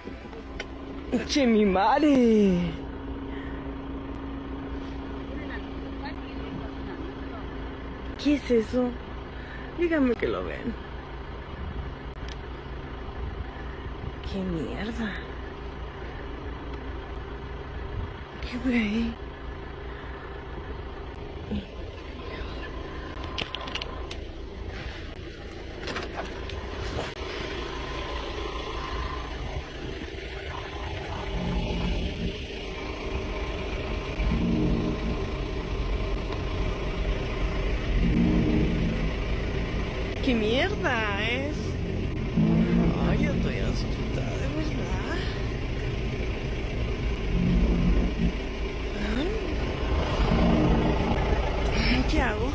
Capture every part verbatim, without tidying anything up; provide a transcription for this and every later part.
Che, mi madre. ¿Qué es eso? Díganme que lo ven. ¿Qué mierda? ¿Qué ve ahí? ¿Qué mierda es? Ay, yo estoy asustada, de verdad. ¿Ah? ¿Qué hago?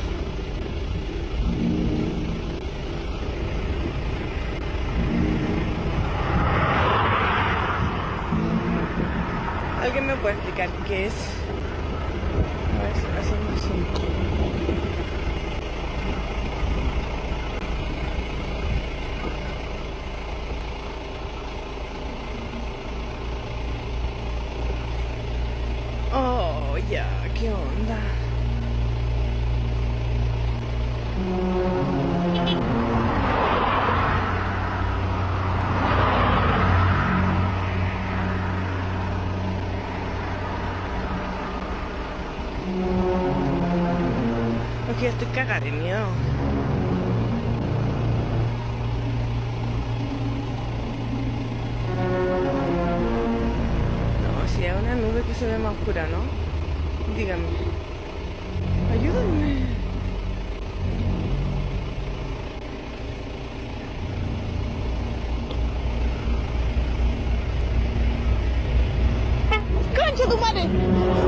¿Alguien me puede explicar qué es? A ver si lo hacemos así. Oh, ya, ¿qué onda? Ok, estoy cagada de miedo. No, si hay una nube que se ve más oscura, ¿no? Díganme. Ayúdenme. ¡Concha tu madre!